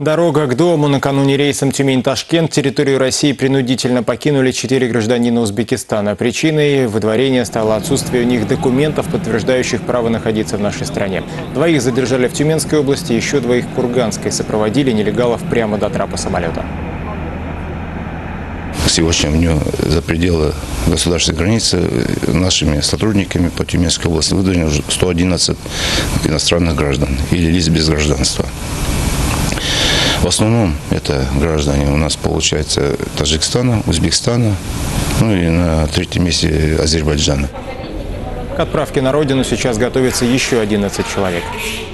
Дорога к дому. Накануне рейсом Тюмень-Ташкент территорию России принудительно покинули 4 гражданина Узбекистана. Причиной выдворения стало отсутствие у них документов, подтверждающих право находиться в нашей стране. 2 задержали в Тюменской области, еще 2 в Курганской. Сопроводили нелегалов прямо до трапа самолета. К сегодняшнему дню за пределы государственной границы нашими сотрудниками по Тюменской области выдворено 111 иностранных граждан или лиц без гражданства. В основном это граждане у нас, получается, Таджикистана, Узбекистана, ну и на 3-м месте Азербайджана. К отправке на родину сейчас готовится еще 11 человек.